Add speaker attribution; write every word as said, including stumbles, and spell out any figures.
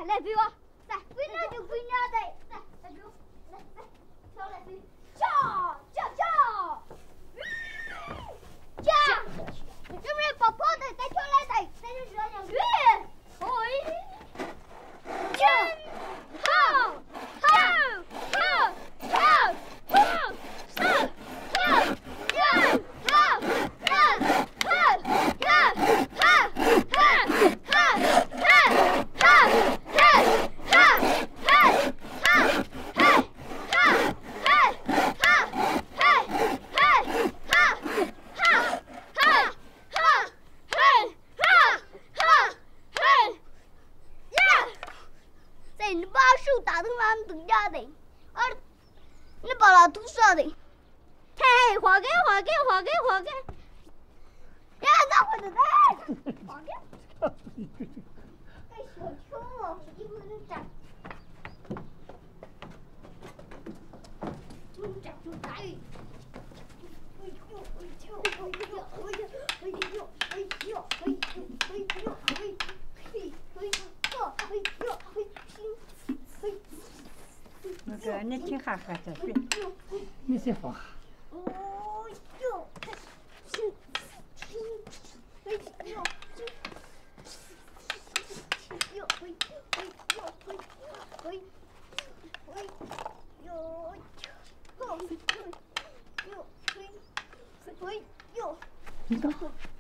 Speaker 1: 来飞吧，来飞那就飞那的，来来飞，来来跳来飞，跳跳跳，跳，是不是跑跑的再跳来的，再就这样飞，哎，跳，好，好，好，好，好，上，跳，跳，好，跳，跳，跳，跳，跳，跳。你把手打成那等家的，啊，你把它涂上的，嘿，花给花给花给花给，呀，咋回事的？花给，哎，小球哦，一会儿就长，就长就大鱼。哎呦哎呦哎呦哎呦哎呦哎呦哎呦哎呦哎呦哎呦哎呦。
Speaker 2: 那个你挺哈哈的，对，你先放。
Speaker 1: 哦呦，哎呦，哎呦，哎呦，哎呦，哎呦，哎呦，哎呦，哎呦，
Speaker 2: 你等会。